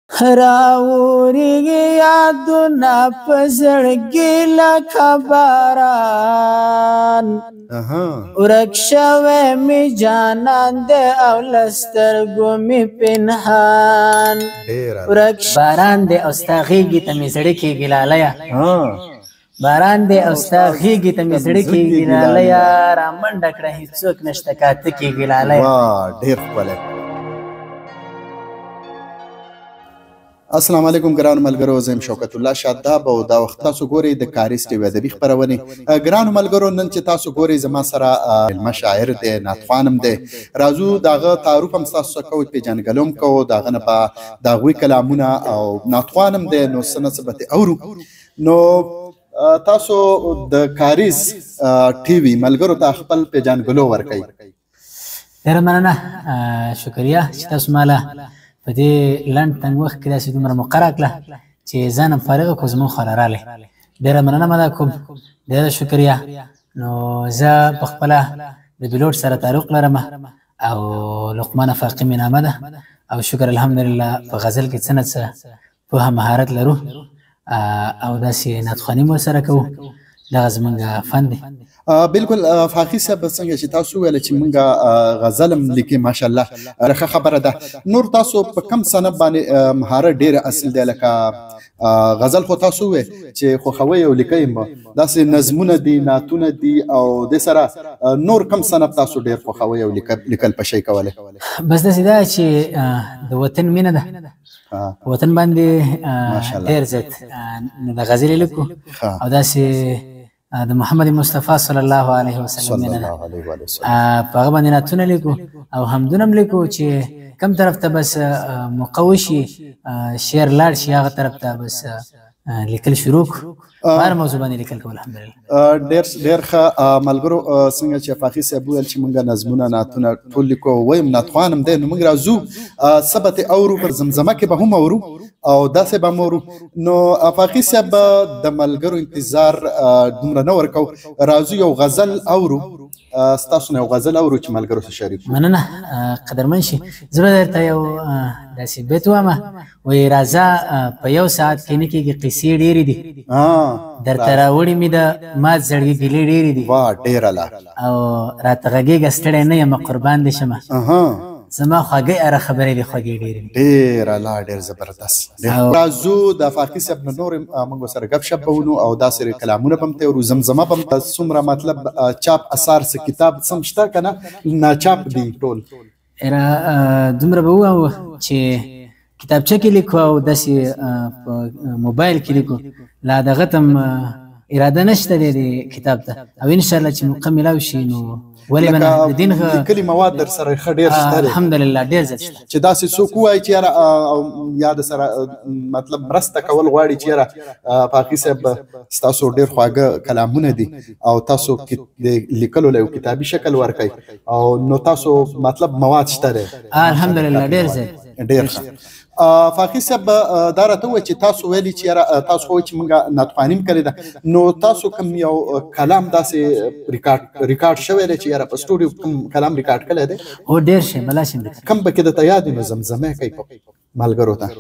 راوریږي یادونه په زړګي لکه باران ورک شوی مې جانان دی او له سترګو مې پنهان باران دی او ستا غېږې ته مې زړه کېږي لالیه باران دی او ستا غېږې ته مې زړه کېږي لالیه رامنډه کړه هېڅوک نشته کاته کېږي لالیه. ډېر ښکلی. السلام علیکم ګرانو ملګرو، زه یم شوکت الله شاداب او دا وخت تاسو ګورئ د کاریز ټي وي ادبي خپرونې. ګرانو ملګرو، نن چې تاسو ګورئ زما سره علمه شاعر دی، نعتخوان هم دی. راځو د هغه تعارف هم ستاسو سره کوو، پېژندګلو هم کوو، د هغه نه به د هغوی کلامونه او نعتخوان هم دی، نو څه نه څه به اورو. نو تاسو د کاریز ټي وي ملګرو ته خپل پېژندګلو ورکوئ. ډېره مننه، شکریه چې تاسو ماله په دې لنډ تنګ وخت کې داسې دومره مقرره کړه چې ځان هم فارغه کړو، زموږ خواله راغلی. ډېره مننه مه دا کوم، ډېره شکریه. نو زه په خپله د پیلوټ سره تعلق لرم او لقمان افاقي مې نامه ده او شکر الحمدلله په غزل کې څه نه څه پوهه مهارت لرو او داسې نعتخواني مو ورسره کوو. دغه زموږ فن دی. بالکل فاخي صاحب، څنګه چې تاسو ویل چې موږ غزل هم لیکي ماشاءالله، ښه خبره ده. نور تاسو په کم صنف باندې مهارت ډېر اصل دی؟ لکه غزل خو تاسو وې چې خوښوئ او لیکئ هم، داسې نظمونه دي، نعتونه دي، او د سره نور کم صنف تاسو ډېر خوښوئ او لیکل په شی کولی؟ بس داسې ده چې د وطن مینه ده، وطن باندې ډېر زیات د غزلې لیکو او داسې د محمد مصطفی صلی الله علیه وسلم مینه ده، په هغه باندې نعتونه لیکو او حمدونه هم لیکو چې کم طرف ته بس موقع وشي شعر لاړ شي هغه طرف ته بس لیکل شروع کړو. هر موضوع باندې لیکل کوو الحمدلله. ډېر ښه ملګرو، څنګه چې فاخي صاحب وویل چې موږ نظمونه نعتونه ټول لیکو، ویم نعتخوان هم دی. نو موږ راځو څه به اورو، پر زمزمه کې به هم اورو او داسې به هم اورو. نو فاخي صاحب د ملګرو انتظار دومره نه ورکو، راځو یو غزل اورو، ستاسو نه یو غزل اورو چې ملګرو سره شریک کړو. مننه قدرمن شي. زه به درته یو داسې بیت ووامه، وایي راځه په یو ساعت کې نه کېږي قصې ډېرې دي، درته راوړي مې د مات زړګي ګیلې ډېرې دي. واه ډېره لا او راته غږېږه ستړی نه یم قربان دې شمه، زما خواږۍ اره خبرې دې خوږې ډېرې دي. ډېره لا ډېر زبردست. راځو د فاخي صاحب نه نور موږ سره ګپ شپ به ونو او داسې کلامونه به هم تورو، زمزمه به هم څومره مطلب چاپ اثار څه کتاب څه هم شته که نه ناچاپ دي ټول؟ دومره به ووایم چې کتابچه کې لیکو او داسې په موبایل کې لیکو، لا دغه ته هم اراده نشته دی د کتاب ته، او انشاءالله چې موقع میلاو شي نو ولې به نه. د دین لیکلي مواد در سره ښه ډېر شته دی الحمدلله، ډېر زیات شته چې داسې څوک ووایي چې یاره یا د سره مطلب مرسته کول غواړي چې یاره فاخي صاحب ستاسو ډېر خواږه کلامونه دي او تاسو د لیکلو له یو کتابي شکل ورکوئ او نو تاسو مطلب مواد شته دی الحمدلله، ډېر زیات. ډېر ښه. فاخي صاحب دا راته ووایه چې تاسو ویلي چې یاره تاسو خو چې موږ نعتخواني هم کړې ده، نو تاسو کوم یو کلام داسې ریکارډ شوی دی چې یاره په سټوډیو کوم کلام ریکارډ کړی دی؟ هو ډېر شی، بلا شی کوم پکې درته یاد وي نو زمزمه کوي ملګرو ته؟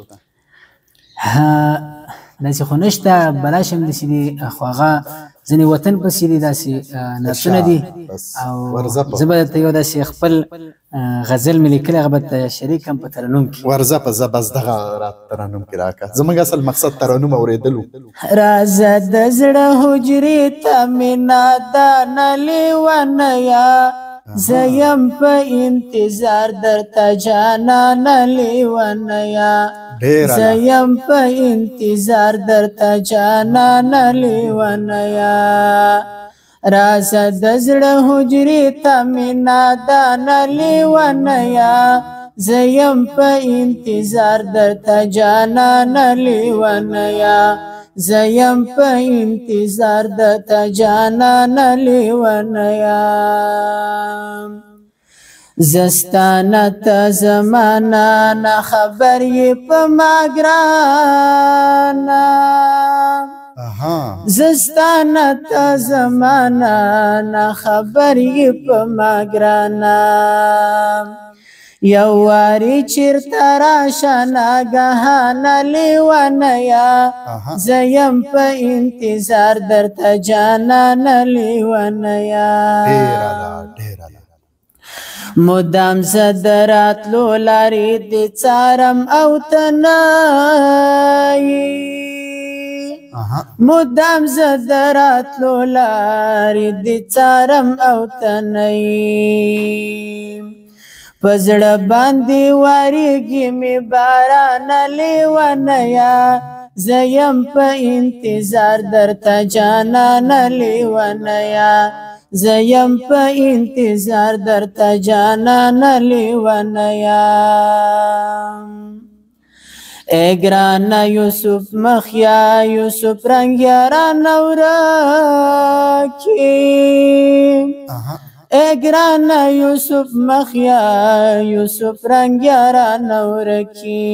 داسې خو نشته، بلا شی هم داسې دي، خو هغه ځینې وطن پسې دي، داسې نعتونه دي او زه به درته یو داسې خپل غزل مې لیکلی هغه به درته شریک کړم په ترنم کې. ورځه په زه بس دغه راته ترنم کې راکړه، زموږ اصل مقصد ترنم اورېدلو. راځه د زړه حجرې ته مې نادانه لیونیه، زه یم په انتظار درته جانانه لیونیه، زه یم په انتظار درته جانانه لیونیه. راځه د زړه حجرې ته مې نادانه لیونیه، زه یم په انتظار درته جانانه لیونیه، زه یم په انتظار درته جانانه لیونیه. زستانه ته زمانه نه خبر یې په ما ګرانه، زستانه ته زمانه نه خبر یې په ما ګرانه، یو واری چیرته راشه ناګهانه لیونیا زیم په انتظار درته جانانه لیونیا مدام زه د راتلو لارې دې څارم او ته نه یې مدام زه د راتلو لارې دې څارم او ته نه یې په زړه باندې واریږي مې بارانه لیونیا زه یم په انتظار درته جانانه لیونیا زه یم په انتظار درته جانانه لیونیا ای ګرانه یوسف مخیا یوسف رنګ یارانه ورکي ای ګرانه یوسف مخیا یوسف رنګ یارانه ورکي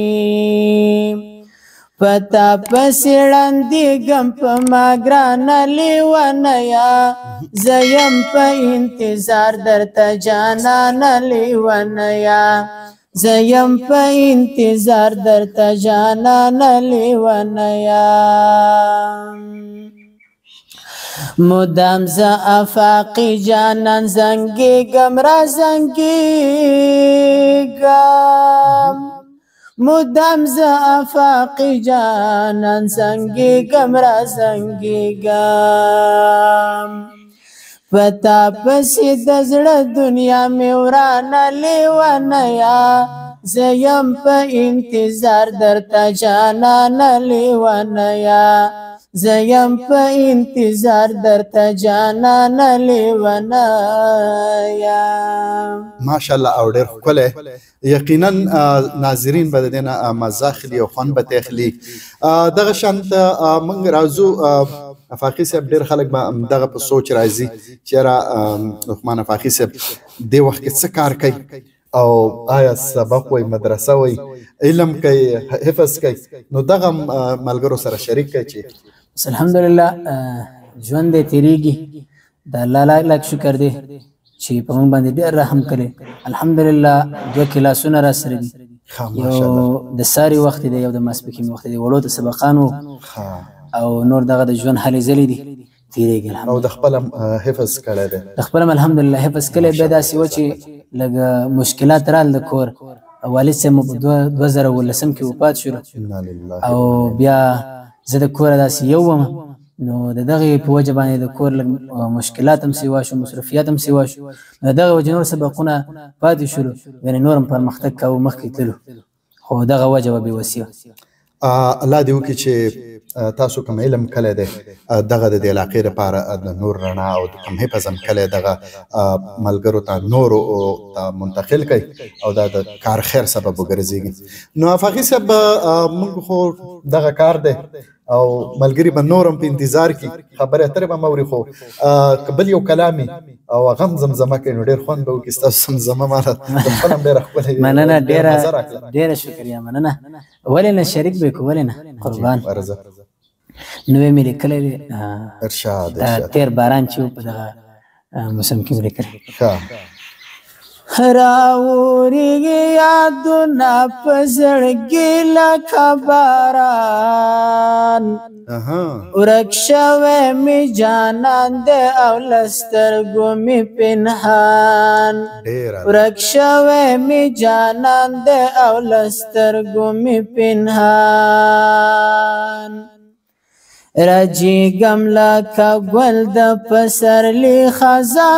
پتا پسې ړندېږم په ما ګرانه لیونیا زه یم په انتظار درته جانانه لیونیا زه یم په انتظار درته جانانه لیونیا مدام زه افاقي جانان زنګېږم را زنګېږم مدام زه افاقي جانان زنګېږم را زنګېږم پتا پسې د زړه دنیا مې ورانه لیونیا زه یم په انتظار درته جانانه لیونیا زه یم په انتظار درته جانانه لیونیا ماشاءالله او ډېر ښکلی یقینا ناظرین به د دې نه مزه اخلي او خوند به ترې اخلي دغه شانته موږ راځو افاقي صاحب ډېر خلک به همدغه په سوچ راځي چې یاره لقمان افاقي صاحب دې وخت کې څه کار کوي او آیا سبق وای مدرسه وای علم کوي حفظ کوي نو دغه ملګرو سره شریک کوي چې الحمدلله ژوند دې تیریږي د الله لاک شکر دی چې په موږ باندې ډېر رحم کړي الحمدلله 2 کلاسونه را سره دي یو د ساري وخت دی یو د ماسپښین وخت دی وړو ته سبقانو او نور دغه د ژوند هلې ځلې دي تیریږي او د خپل حفظ کړی دی د خپل الحمدلله حفظ کړی بیا داسې و چې لږ مشکلات رال د کور والد صاحب مو په 2019 کې وفات شو او بیا زه د کور داسې یو وم نو د دغه په وجه باندې د کور مشکلات هم سیوا شو مصرفیات هم سیوا شو د دغه وجه نور سبقونه پاتې شول یعنې نور هم پرمختګ کوو مخکې تلو خو دغه وجه وه بېوسي الله دې وکړي چې تاسو کوم علم کلی دی دغه د دې علاقې لپاره د نور رڼا او د کوم حفظ هم کلی دغه ملګرو ته نورو ته منتقل کوي او دا د کار خیر سبب وګرځېږي نو افاقي صاحب موږ خو دغه کار دی او ملګري به نور هم په انتظار کې خبرې اترې به موري خو که بل یو کلامي او هغه هم زمزمه کوي نو ډېر خوند به وکړي ستاسو زمزمه ماته د خپل هم ډېره ښکلې مننه ډېره شکریه مننه ولې نه شریک به ولې نه قربان نوې مې لیکلی دی ارشاد تېر باران چې په دغه موسم کې مې لیکلی راوریږي یادونه په زړګي لکه باران ورک شوی مې جانان دی او له سترګو مې پنهان ورک شوی مې جانان دی او له سترګو مې پنهان رجیګم لکه ګل د پسرلي خزان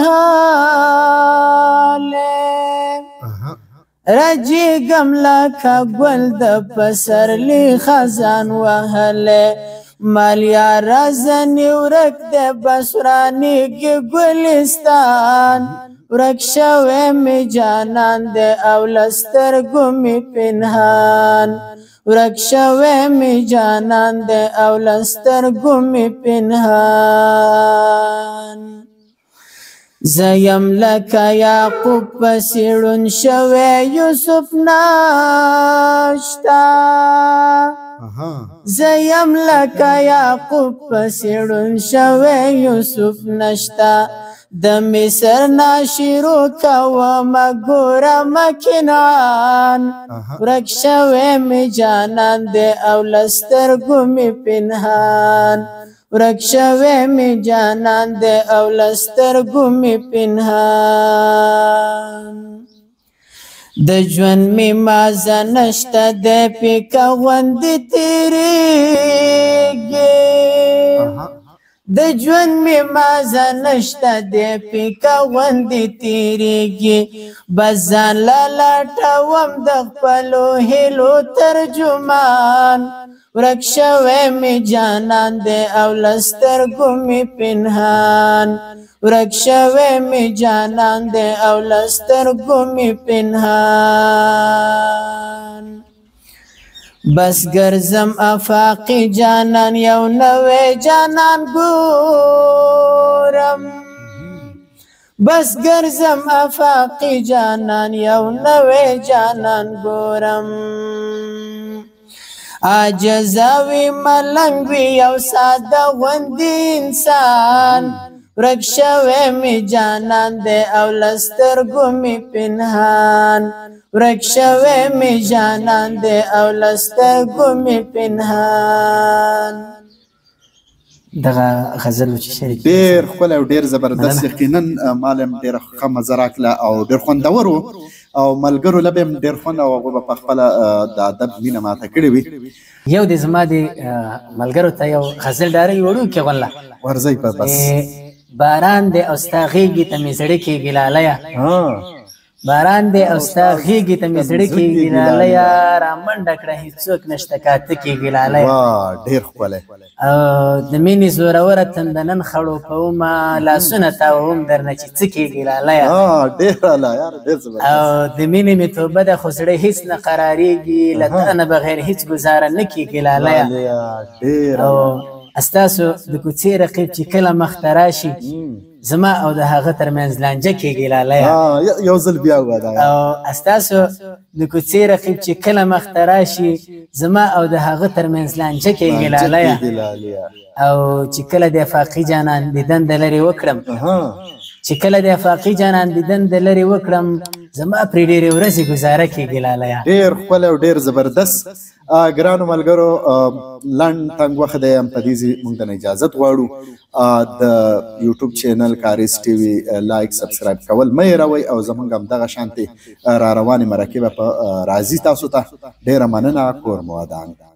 وهالی رجیګم لکه ګل د پسرلي خزان وهالی مال یاره ځنې ورک د بس ورانیږي ګلستان ورک شوی مې جانان دی او له سترګو مې پنهان ورک شوی مې جانان دی او له سترګو مې پنهان زه یم لکه یعقوب پسې ړوند شوی یوسف نشته زه یم لکه یعقوب پسې ړوند شوی یوسف نشته د مصر ناشرو کوم ګورم کنعان ورک شوی می جانان دی او لسترګو می پنهان ورک شوی می جانان دی او لسترګو می پنهان د ژوند می مازه نشته د پیکه غوندې تېرېږي د ژوند می مازه نشته د پیکه غوندې تېرېږي بس ځان له لټوم د خپلو هیلو ترجمان ورک شوی می جانان دی او له سترګو می پنهان ورک شوی می جانان دی او له سترګو می پنهان بس ګرځم افاقي جانان یو نوی جانان ګورم بس ګرځم افاقي جانان یو نوی جانان ګورم عاجزوي ملنګ وي یو ساده غوندې انسان ورک شوی می جانان دی او له سترګو می پنهان ورک شوی می جانان دی او له سترګو می پنهان دغه غزل چې شریک ډېر ښکلی او ډېر زبردست یقینا مالم ډېره ښه مزه راکړله او ډېر خوندور و او ملګرو له به هم ډېر خوند او هغوی به په خپله د ادب مینه ماته کړې وي یو د زما د ملګرو ته یو غزل ډارۍ وړوکې غونله ورځئ په بس باران دی او ستا غېږې ته مې زړه کېږي لالیه باران دی او ستا غېږې ته مې زړه کېږي لالیه رامنډه کړه هېڅوک نشته کاته کېږي لالیه ډېر ښکلی او د مینې زوروره تنده نن خړوپومه لاسونه تاووم درنه چې څه کېږي لالیه ډېر اعلی یار ډېر زبردست او د مینې مې توبه ده خو زړه هېڅ نه قرارېږي له تا نه بغیر هېڅ ګزاره نه کېږي لالیه او ستاسو د کوڅې رقیب چې کله مخته راشي زما او د هغه ترمنځ لانجه کېږي لالیه یو ځل بیا ووایه او ستاسو د کوڅې رقیب چې کله مخته راشي زما او د هغه ترمنځ لانجه کېږي لالیه او چې کله د افاقي جانان دیدن د لرې وکړم چې کله د افاقي جانان دیدن د لرې وکړم زما پرې ډېرې ورځې ګزاره کېږي لالیه ډېر ښکلی او ډېر زبردست ګرانو ملګرو لنډ تنګ وخت دی هم په دې موږ ته اجازت غواړو د یوټیوب چینل کاریز ټي وي لایک سبسکرایب کول مه هېروئ او زموږ همدغه شانتې را روانې مرکې به په راځي تاسو ته ډېره مننه کور مو ودان